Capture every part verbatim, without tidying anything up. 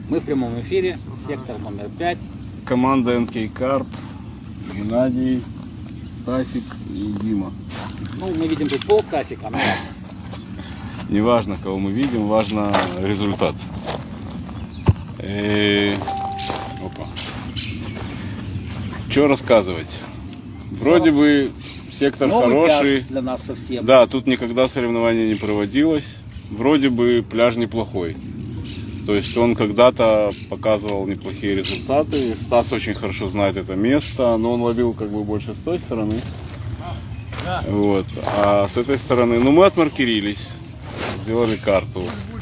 Мы в прямом эфире, сектор номер пять. Команда эн кей Carp, Геннадий, Стасик и Дима. Ну, мы видим тут пол Стасика, но... Неважно, кого мы видим, важно результат. И... Опа. Что рассказывать? Вроде бы сектор Новый хороший. пляж для нас совсем. Да, тут никогда соревнования не проводилось. Вроде бы пляж неплохой. То есть он когда-то показывал неплохие результаты. Стас очень хорошо знает это место, но он ловил как бы больше с той стороны. Вот. А с этой стороны, ну мы отмаркерились, сделали карту.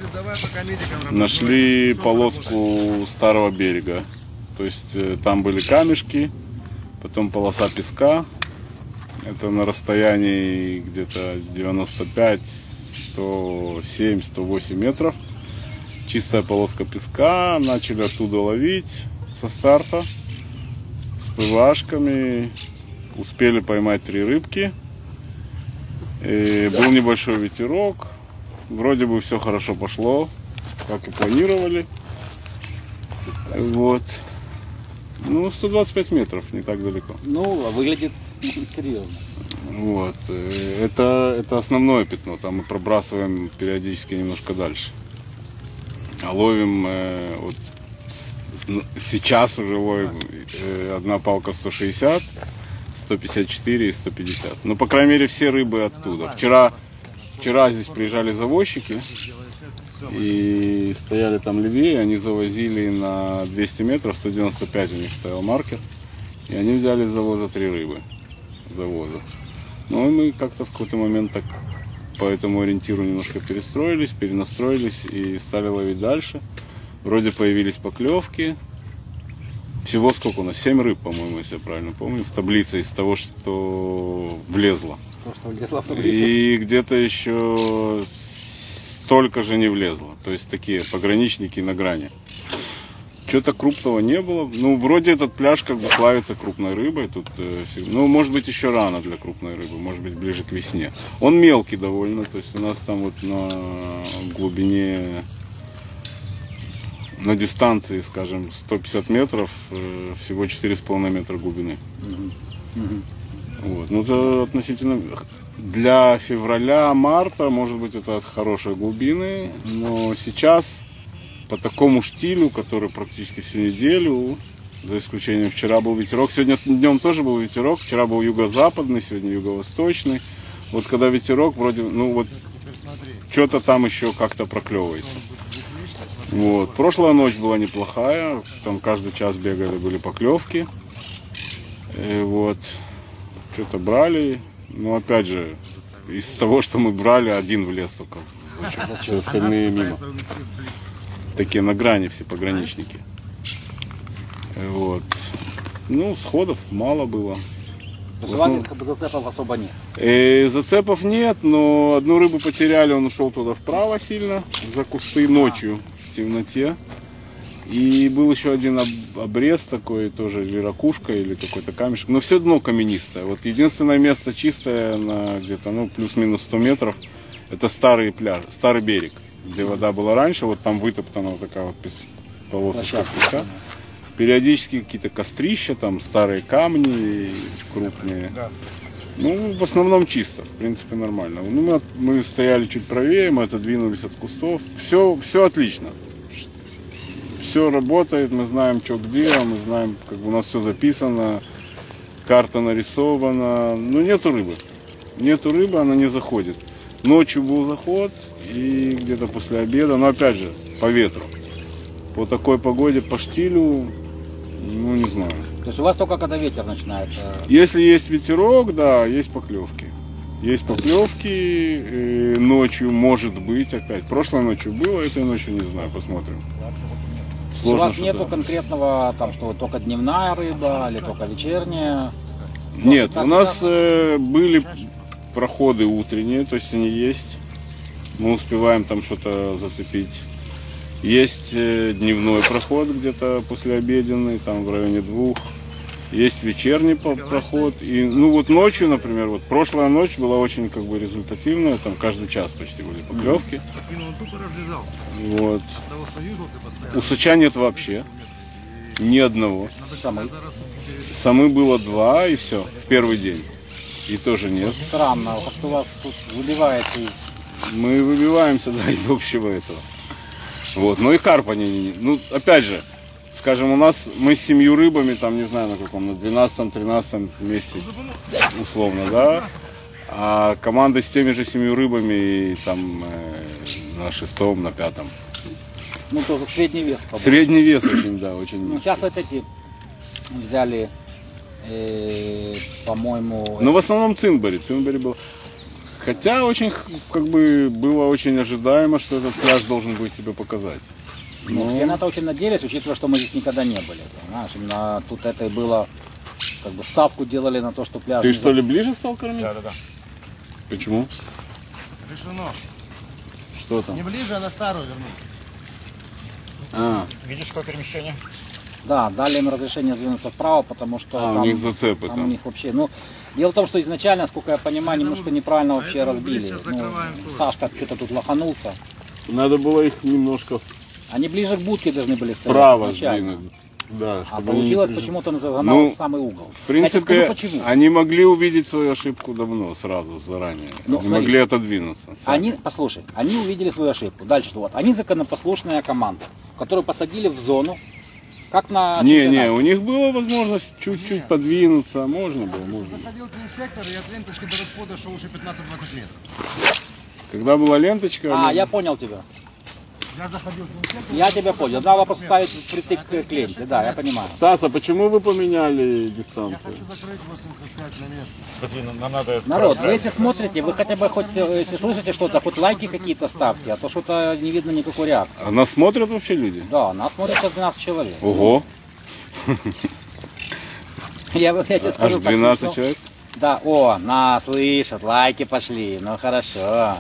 Нашли полоску старого берега. То есть там были камешки, потом полоса песка. Это на расстоянии где-то девяносто пять, сто семь, сто восемь метров. Чистая полоска песка. Начали оттуда ловить со старта. С пывашками. Успели поймать три рыбки. И был небольшой ветерок. Вроде бы все хорошо пошло, как и планировали. Вот. Ну, сто двадцать пять метров, не так далеко. Ну, а выглядит серьезно. Вот. Это, это основное пятно. Там мы пробрасываем периодически немножко дальше. А ловим, э, вот, сейчас уже ловим э, одна палка сто шестьдесят, сто пятьдесят четыре и сто пятьдесят. Ну, по крайней мере, все рыбы оттуда. Вчера, вчера здесь приезжали завозчики и стояли там левее, они завозили на двести метров, сто девяносто пять у них стоял маркер, и они взяли с завоза три рыбы. Завоза. Ну и мы как-то в какой-то момент так по этому ориентиру немножко перестроились, перенастроились и стали ловить дальше. Вроде появились поклевки. Всего сколько у нас? семь рыб, по-моему, если я правильно помню, в таблице из того, что влезло. То, что влезло в таблицу. И где-то еще столько же не влезло. То есть такие пограничники на грани. Что-то крупного не было. Ну, вроде этот пляж как бы славится крупной рыбой. Тут, э, ну, может быть, еще рано для крупной рыбы. Может быть, ближе к весне. Он мелкий довольно. То есть у нас там вот на глубине, на дистанции, скажем, сто пятьдесят метров, э, всего четыре с половиной метра глубины. Угу. Угу. Вот. Ну, это относительно... Для февраля-марта, может быть, это от хорошей глубины. Но сейчас... По такому штилю, который практически всю неделю, за исключением вчера был ветерок. Сегодня днем тоже был ветерок. Вчера был юго-западный, сегодня юго-восточный. Вот когда ветерок, вроде, ну вот, что-то там еще как-то проклевывается. Вот. Прошлая ночь была неплохая. Там каждый час бегали, были поклевки. И вот. Что-то брали. Но опять же, из того, что мы брали, один влез только. Все остальные мимо. Такие на грани все пограничники. Вот. Ну, сходов мало было. Желательно, как бы зацепов особо нет. И зацепов нет, но одну рыбу потеряли, он ушел туда вправо сильно, за кусты ночью в темноте. И был еще один обрез такой, тоже или ракушка, или какой-то камешек. Но все дно каменистое. Вот единственное место чистое на где-то, ну, плюс-минус сто метров, это старый пляж, старый берег, где вода была раньше, вот там вытоптана вот такая вот полосочка песка. Периодически какие-то кострища, там старые камни крупные. Ну, в основном чисто, в принципе, нормально. Ну, мы, мы стояли чуть правее, мы отодвинулись от кустов. Все, все отлично. Все работает, мы знаем, что где, мы знаем, как у нас все записано, карта нарисована. Но нету рыбы. Нету рыбы, она не заходит. Ночью был заход и где-то после обеда, но опять же, по ветру. По такой погоде, по штилю, ну не знаю. То есть у вас только когда ветер начинается? Если есть ветерок, да, есть поклевки. Есть поклевки, ночью может быть опять. Прошлой ночью было, этой ночью не знаю, посмотрим. Сложно, у вас нету да. конкретного, там, что только дневная рыба или только вечерняя? Нет, так, у нас э, были проходы утренние, то есть они есть. Мы успеваем там что-то зацепить. Есть э, дневной проход где-то послеобеденный, там в районе двух. есть вечерний по- проход. И, ну вот ночью, например, вот прошлая ночь была очень как бы результативная, там каждый час почти были поклевки. Вот. Усача нет вообще, ни одного. Самый. Самы было два и все, в первый день. И тоже нет. Странно, как-то у вас тут выбивается из... Мы выбиваемся, да, из общего этого. Вот, ну и карп они, ну, опять же, скажем, у нас мы с семью рыбами, там, не знаю, на каком, на двенадцатом-тринадцатом месте, условно, да, а команда с теми же семью рыбами, там, э, на шестом, на пятом. Ну, тоже средний вес. По-моему. Средний вес очень, да, очень. Ну, сейчас вот эти взяли, э, по-моему... Ну, в основном цинбари, цинбари был. Хотя очень, как бы, было очень ожидаемо, что этот пляж должен будет себя показать. Ну, Но... все на это очень надеялись, учитывая, что мы здесь никогда не были. Понимаешь? Именно тут это и было, как бы ставку делали на то, что пляж... Ты не что ли ближе стал кормить? Да, да, да. Почему? Решено. Что там? Не ближе, а на старую вернуть. А, Видишь, какое перемещение? Да, дали им разрешение двинуться вправо, потому что а там, у них зацепы там у там. них вообще... Ну, дело в том, что изначально, насколько я понимаю, немножко неправильно вообще поэтому разбили. сейчас Ну, закрываем тоже. Сашка что-то тут лоханулся. Надо было их немножко Они ближе к будке должны были стоять. вправо изначально. сдвинуть. Да, А чтобы они получилось не прижи- почему-то он загнал Ну, в самый угол. В Я тебе принципе, скажу, почему. они могли увидеть свою ошибку давно, сразу, заранее. Ну, они смотри. могли отодвинуться. сами. Они, послушай, они увидели свою ошибку. Дальше что? Вот, они законопослушная команда, которую посадили в зону, как на Не, чемпионате. не, у них была возможность чуть-чуть подвинуться, можно было, можно. Заходил к ним сектор, и от ленточки до расхода шел уже пятнадцать-двадцать метров. Когда была ленточка, А, они- я понял тебя. Я заходил к ним сектор. Я тебя понял. Надо вопрос ставить впритык к ленте. Да, я понимаю. Стас, а почему вы поменяли Я дистанцию? хочу закрыть восемьдесят пять на место. Смотри, нам нам надо... Народ, вы если смотрите, вы хотя бы хоть, э, если слышите что-то, хоть лайки какие-то ставьте, а то что-то не видно никакой реакции. А нас смотрят вообще люди? Да, нас смотрит сто двенадцать человек. Ого, Я, я тебе аж скажу, так двенадцать смешно. человек? Да, о, нас слышат, лайки пошли, ну хорошо.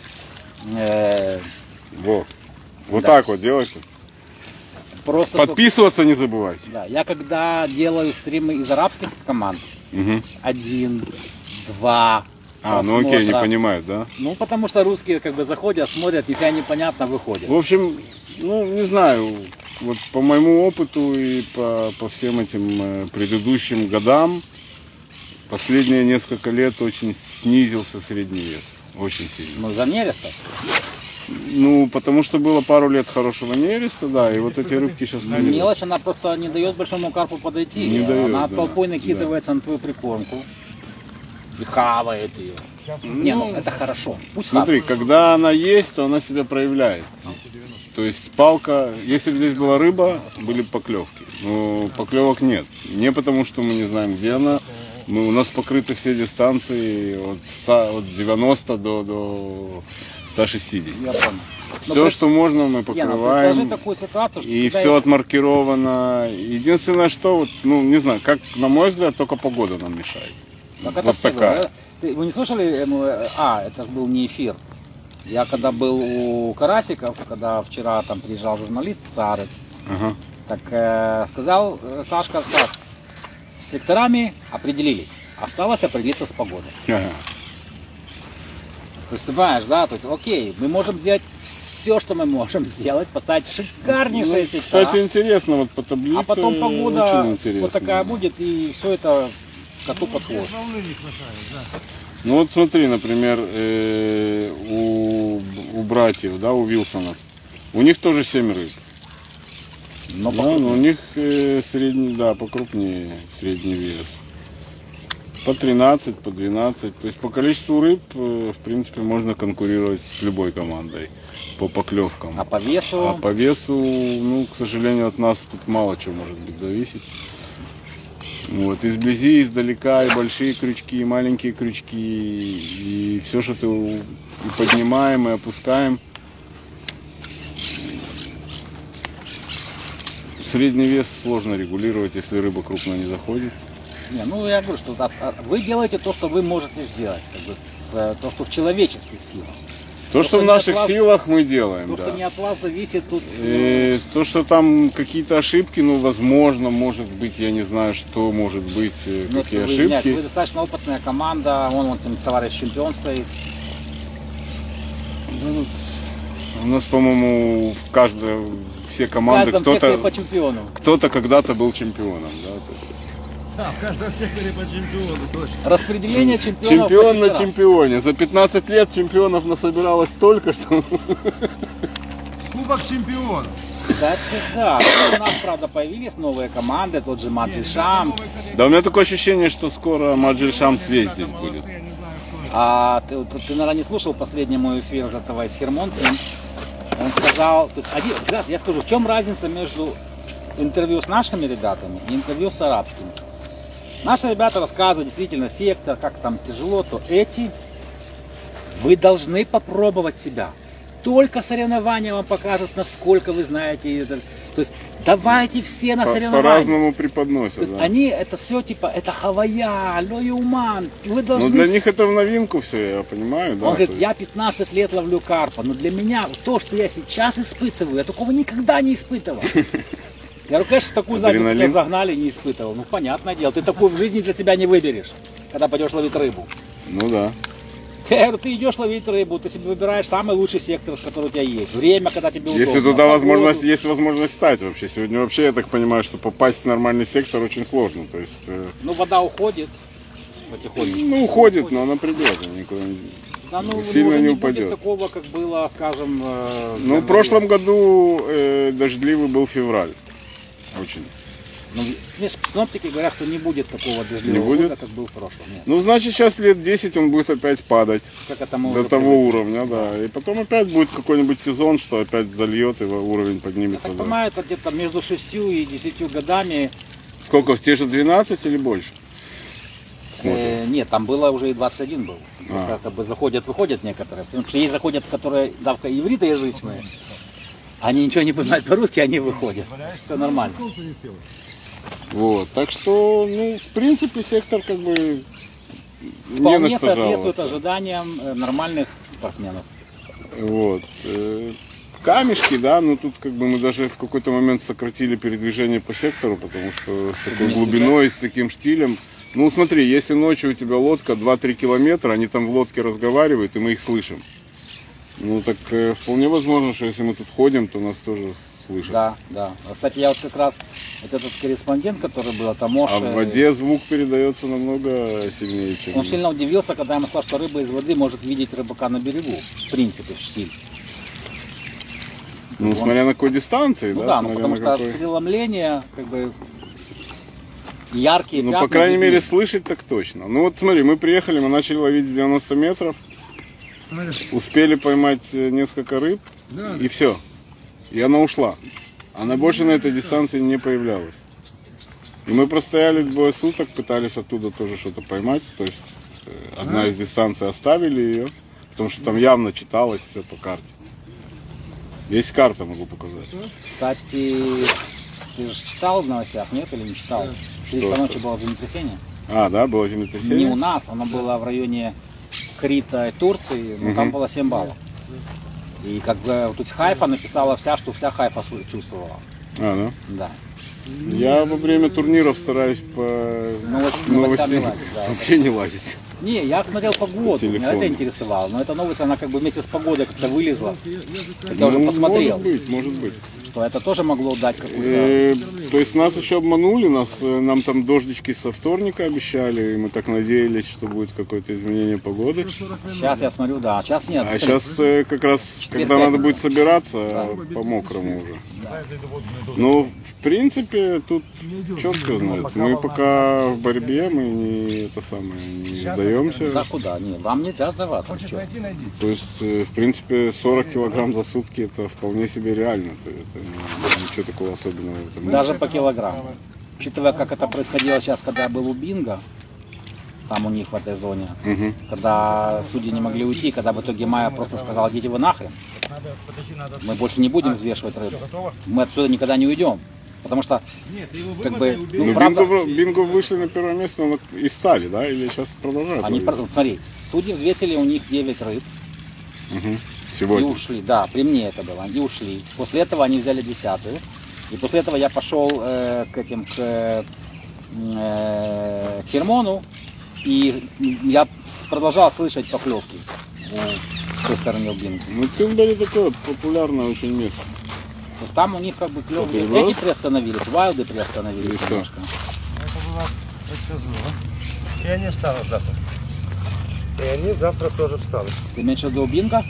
Э, Во. Вот Да. так вот делайте. просто Подписываться не забывайте. Да, я когда делаю стримы из арабских команд, Мгм. один, два А, ну окей, не просмотра. понимают, да? Ну, потому что русские как бы заходят, смотрят, нифига непонятно, выходят. В общем, ну, не знаю, вот по моему опыту и по, по всем этим э, предыдущим годам, последние несколько лет очень снизился средний вес. Очень сильно. Ну, за нереста. Ну, потому что было пару лет хорошего нереста, да, и вот эти рыбки сейчас Ну, мелочь, она просто не дает большому карпу подойти. Не дает, она да, толпой накидывается на твою прикормку и хавает ее. Не, ну это хорошо. Пусть Смотри, хавает. когда она есть, то она себя проявляет. То есть палка, если бы здесь была рыба, были бы поклевки. Но поклевок нет. Не потому, что мы не знаем, где она. Мы, у нас покрыты все дистанции от, ста, от девяноста до, до ста шестидесяти. Я понял. Все, Ну, что можно, мы Гена, покрываем. предложи такую ситуацию, что И когда все есть- отмаркировано. Единственное, что, вот, ну, не знаю, как, на мой взгляд, только погода нам мешает. Так это Вот все такая. было. Ты- Вы не слышали? э, ну, э, А, это же был не эфир. Я когда был у Карасиков, когда вчера там приезжал журналист Сарец, Ага. так э, сказал э, Сашка, Саш, с секторами определились. Осталось определиться с погодой. Ага. То есть ты понимаешь, да? То есть, окей, мы можем сделать все, что мы можем сделать, поставить шикарнейшие Ну, сектора, кстати, интересно, вот по таблице а потом погода очень интересно. вот такая будет, и все это коту под хвост. Здесь волны не хватает, да. Ну вот смотри, например, э, у, у братьев, да, у Вилсонов, у них тоже семь рыб. Но Да, покрупнее. но у них э, средний, да, покрупнее средний вес. По тринадцать, по двенадцать. То есть по количеству рыб, э, в принципе, можно конкурировать с любой командой по поклевкам. А по весу? А по весу, ну, к сожалению, от нас тут мало чего может быть зависеть. Вот, изблизи, издалека, и большие крючки, и маленькие крючки, и все, что ты у- и поднимаем, и опускаем. Средний вес сложно регулировать, если рыба крупно не заходит. Не, ну я говорю, что а, а, вы делаете то, что вы можете сделать, как бы, э, то, что в человеческих силах. То, что в наших силах, мы делаем, То, да. что не от вас зависит, тут... И то, что там какие-то ошибки, ну, возможно, может быть, я не знаю, что может быть, э, ну, какие вы, ошибки. нет, вы достаточно опытная команда, вон, вон там товарищ чемпион стоит. Да, вот у нас, по-моему, в каждой, все В команды, каждом секторе кто-то по чемпиону. кто-то когда-то был чемпионом. Да, то есть. Да, в каждом секторе по чемпиону, точно. Распределение чемпионов по Чемпион на секторам. чемпионе. За пятнадцать лет чемпионов насобиралось столько, что... Кубок чемпиона. Кстати, да. У нас, правда, появились новые команды, тот же Маджи Шамс. Да, у меня такое ощущение, что скоро Маджи Шамс весь здесь будет. Я не знаю, кто это. А ты, ты, ты, наверное, не слушал последний мой эфир из этого из Хермонта. Он сказал, тут один, я скажу, в чем разница между интервью с нашими ребятами и интервью с арабскими. Наши ребята рассказывают действительно сектор, как там тяжело, то эти вы должны попробовать себя. Только соревнования вам покажут, насколько вы знаете это. То есть давайте все на По- соревнования. По-разному То преподносят. есть Да. они это все типа, это хавая, лоюман, вы должны... Ну, для вс- них это в новинку все, я понимаю, да. Он говорит, то есть- я пятнадцать лет ловлю карпа, но для меня то, что я сейчас испытываю, я такого никогда не испытывал. Я говорю, конечно, такую задницу Адреналин. тебя загнали, не испытывал. Ну, понятное дело, ты такую в жизни для себя не выберешь, когда пойдешь ловить рыбу. Ну да. Я говорю, ты идешь ловить рыбу, ты себе выбираешь самый лучший сектор, который у тебя есть. Время, когда тебе удобно. Если туда погоду. возможность, есть возможность стать вообще. Сегодня вообще, я так понимаю, что попасть в нормальный сектор очень сложно. То есть, э, Ну, вода уходит потихонечку. ну, уходит, но она придет, она никуда не... Да, ну, сильно уже не не упадет. будет такого, как было, скажем... э, Ну, в прошлом году э, дождливый был февраль. Очень. Ну, видишь, синоптики говорят, что не будет такого дождливого Не будет? года, как был в прошлом. Нет. Ну, значит, сейчас лет десять он будет опять падать. Как это мы До уже того привыкли. уровня, да. И потом опять будет какой-нибудь сезон, что опять зальет, и уровень Я поднимется. так Да. понимаю, это где-то между шестью и десятью годами. Сколько, в те же двенадцать или больше? Смотрим. Э, нет, там было уже и двадцать один был. А. Как, как бы заходят, выходят некоторые. Потому что есть заходят, которые давка ивритоязычные. Они ничего не понимают по-русски, они выходят. Все нормально. Вот. Так что, ну, в принципе, сектор как бы не на Вполне что соответствует жаловаться. ожиданиям э, нормальных спортсменов. Вот. Э, Камешки, да, но тут как бы мы даже в какой-то момент сократили передвижение по сектору, потому что с такой Вместе, глубиной, с таким штилем. Ну смотри, если ночью у тебя лодка два-три километра, они там в лодке разговаривают, и мы их слышим. Ну так э, вполне возможно, что если мы тут ходим, то нас тоже слышат. Да, да. А, кстати, я вот как раз, вот этот корреспондент, который был, это Мош, А в воде звук передается намного сильнее, чем... он сильно удивился, когда я ему сказал, что рыба из воды может видеть рыбака на берегу. В принципе, в штиль. Ну, он- смотря на какой дистанции, Ну да, да, ну смотря потому на что какой... преломление, как бы, яркие Ну, пятна по крайней видны. мере, слышать так точно. Ну, вот смотри, мы приехали, мы начали ловить с девяноста метров, успели поймать э, несколько рыб, Да. и все. И она ушла. Она больше на этой дистанции не появлялась. И мы простояли двое суток, пытались оттуда тоже что-то поймать. То есть э, одна из дистанций оставили ее, потому что там явно читалось все по карте. Есть карта, могу показать. Кстати, ты же читал в новостях, нет, или не читал? Три часа ночи было землетрясение. А, да, было Не у землетрясение? нас, оно было в районе Крита и Турции, но там Мгм. было семь баллов. И как бы вот тут Хайфа написала вся, что вся Хайфа су- чувствовала. А, Да. да. Я во время турниров стараюсь по Новости- новостям новостями лазить, да. вообще не лазить. Не, я смотрел погоду, меня Телефон. это интересовало. Но эта новость, она как бы вместе с погодой как-то вылезла. Так я уже Ну, посмотрел, Может быть, может быть. что это тоже могло дать какую-то... Э, то есть нас еще обманули, нас, э, нам там дождички со вторника обещали, и мы так надеялись, что будет какое-то изменение погоды. Сейчас я смотрю, да, сейчас нет. А сейчас как раз, Теперь когда надо пятница. будет собираться, по мокрому уже. Но в принципе тут черт его знает. Мы пока в борьбе, мы не это самое не сдаемся. Да куда? Не, вам нельзя сдаваться. Хочешь чё. найти, найди. То есть, э, в принципе, сорок килограмм за сутки это вполне себе реально. То это не- ничего такого особенного в этом нет. Даже по килограмму. Учитывая, как это происходило сейчас, когда я был у Бинго, там у них в этой зоне, Мгм. когда судьи не могли уйти, когда в итоге Майя просто сказал, идите вы нахрен, мы больше не будем взвешивать рыбу, мы отсюда никогда не уйдем. Потому что, как бы, Ну, ну, правда, бинго, бинго вышли на первое место но и стали, да? Или сейчас продолжают? они, ловить? вот смотри, судьи взвесили у них девять рыб, Мгм. И Сегодня. ушли, да, при мне это было, и ушли. После этого они взяли десятую. И после этого я пошел э, к этим, к э, Хермону, и я продолжал слышать поклевки у той стороны Убинки. Ну, Цимбали такое популярное очень место. То есть там у них как бы клевые. Вот и Эти приостановились, вайлды приостановились, И что? конечно. Это была, я скажу, а? И они встанут завтра. И они завтра тоже встанут. Ты имеешь в виду Убинка?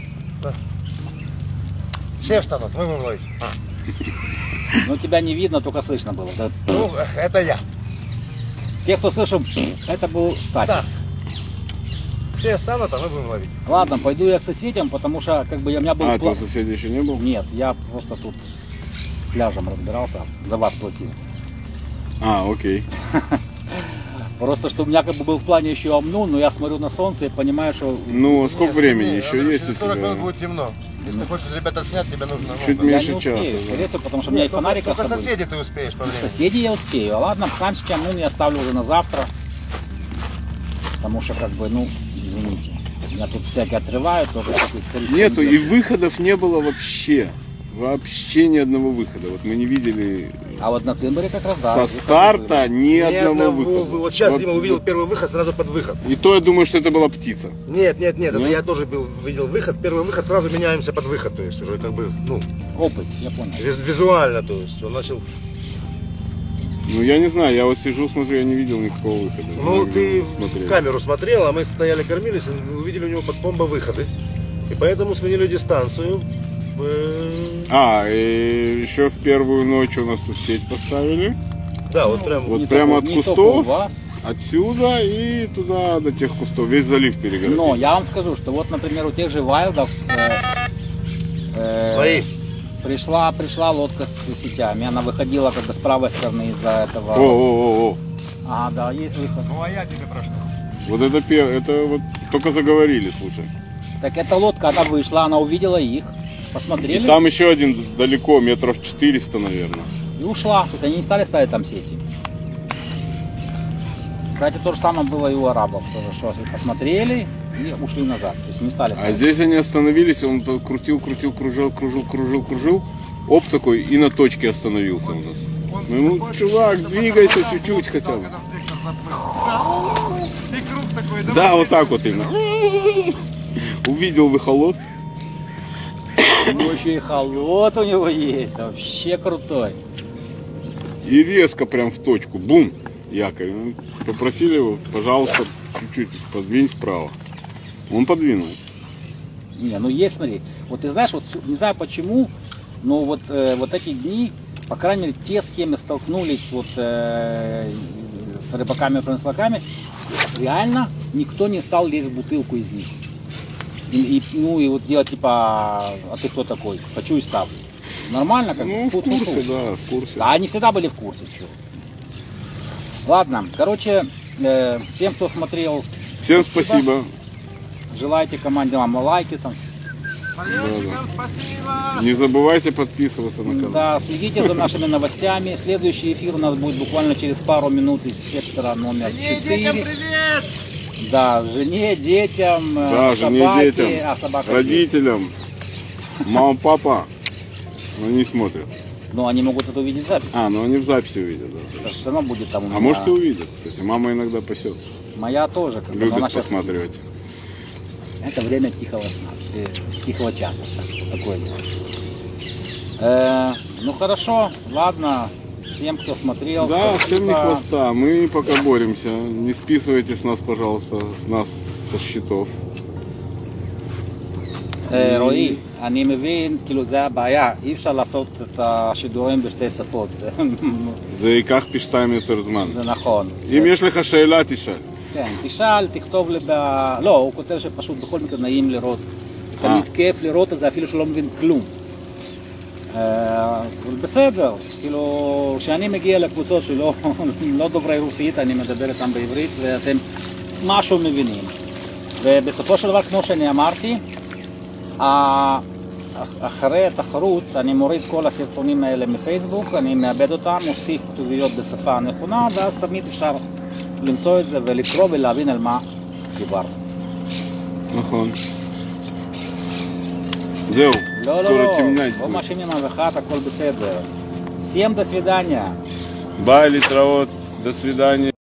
Все встанут, мы будем ловить. Ну тебя не видно, только слышно было. Да. Ну, это я. Те, кто слышал, это был Стас. Стас. Все встанут, а мы будем ловить. Ладно, пойду я к соседям, потому что как бы я, у меня был А, план. твой сосед еще не был? Нет, я просто тут с пляжем разбирался, за вас платил. А, окей. Просто что у меня как бы был в плане еще Амнун, но я смотрю на солнце и понимаю, что Ну, сколько Нет, времени нет, еще надо, есть у через сорок минут тебя? будет темно. Если ты хочешь ребята снять, тебе нужно... ну, Чуть как- я меньше не успею, часа, да. скорее всего, потому что у меня и Нет, только- фонарика с Только собой. соседей ты успеешь по времени. Соседей я успею, а ладно, Ханчики Амнун я оставлю уже на завтра, потому что как бы, ну, извините, меня тут всякие отрывают, тоже какие-то туристы Нету, не и делают. выходов не было вообще. Вообще ни одного выхода. Вот мы не видели А вот на Цимбере как раз, да. со выходы старта были. ни Ни одного одного выхода. вы- Вот сейчас Вот- Дима увидел первый выход сразу под выход. И то я думаю, что это была птица. Нет, нет, нет, это Нет? я тоже был, видел выход. Первый выход, сразу меняемся под выход. То есть уже как бы, ну, Опыт, я понял. виз- визуально, то есть он начал. Ну я не знаю, я вот сижу, смотрю, я не видел никакого выхода. Ну, Не ты смотрел. в камеру смотрел, а мы стояли, кормились, и увидели у него под пломба выходы. И поэтому сменили дистанцию. Э, А, и еще в первую ночь у нас тут сеть поставили. Да, вот прям. Вот Не прямо только- от не только у кустов. вас. Отсюда и туда до тех кустов. Весь залив перегородил. Но я вам скажу, что вот, например, у тех же вайлдов э, э, Свои. пришла, пришла лодка с сетями, она выходила как бы с правой стороны из-за этого. О, о, о, о. А, да, есть выход. Ну а я тебе про что? Вот это, пе- это вот только заговорили, слушай. Так эта лодка, она вышла, она увидела их, И посмотрели там еще один далеко, метров четыреста, наверное. и ушла. То есть они не стали ставить там сети. Кстати, то же самое было и у арабов. Тоже, что посмотрели и ушли назад. То есть не стали А ставить. здесь они остановились, он то крутил, крутил, кружил, кружил, кружил, кружил. Оп такой и на точке остановился у нас. Ну, ему, чувак, двигайся чуть-чуть хотя бы. И круг такой, да? Да, вот так вот именно. Увидел выхолод. Ну, еще и холод у него есть, вообще крутой. И резко прям в точку. Бум! Якорь. Ну, попросили его, пожалуйста, чуть-чуть подвинь вправо. Он подвинул. Не, ну есть, смотри, вот ты знаешь, вот не знаю почему, но вот, э, вот эти дни, по крайней мере, те, с кем мы столкнулись вот, э, с рыбаками и промыслаками, реально никто не стал лезть в бутылку из них. И, и, ну и вот делать типа, а ты кто такой? Хочу и ставлю. Нормально как бы? Ну, в Фу-фу-фу. курсе, да, в курсе. Да, они всегда были в курсе. Чё. Ладно, короче, э, всем, кто смотрел, Всем спасибо. спасибо. желайте команде вам лайки там. Болельщикам спасибо! Не забывайте подписываться на канал. Да, следите за нашими новостями. Следующий эфир у нас будет буквально через пару минут из сектора номер Жене, детям четыре. привет! Да, жене, детям, э, Да, жене, собаке, детям, а собака родителям, мама, папа, но не смотрят. есть. Но они могут это увидеть в записи. А, ну они в записи увидят, да. Потому что все равно будет там у меня. А может и увидят, кстати. Мама иногда пасет. Моя тоже. Как бы, но она Любит щас посматривать. спит. Это время тихого сна, э, тихого часа. Так что такое дело. Э, ну хорошо, ладно. Всем, кто смотрел. Да, всем не спасибо. хвоста. Мы пока боремся. Не списывайте с нас, пожалуйста, с нас со счетов. אה, רועי, אני מבין, כאילו זה הבעיה, אי אפשר לעשות את השידורים בשתי שפות, זה- זה ייקח פי שתיים יותר זמן. זה נכון. אם יש לך שאלה, תשאל. כן, תשאל, תכתוב לי ב... לא, הוא כותב שפשוט בכל מקרה נעים לראות, תמיד כיף לראות את זה אפילו שלא מבין כלום. אה, אבל בסדר, כאילו, כשאני מגיע לקבוצות שלא לא דוברי רוסית, אני מדבר איתם בעברית ואתם משהו מבינים. ובסופו של דבר, כמו שאני אמרתי, ה- אחרי התחרות אני מוריד כל הסרטונים האלה מפייסבוק, אני מאבד אותם, מוסיף כתוביות בשפה הנכונה, ואז תמיד אפשר למצוא את זה ולקרוא ולהבין על מה דיברנו. נכון. Зеу, לא, לא, скоро לא. темнять בוא будет. машина на выход, הכל בסדר. Всем до свидания. Бай, литровод, до свидания.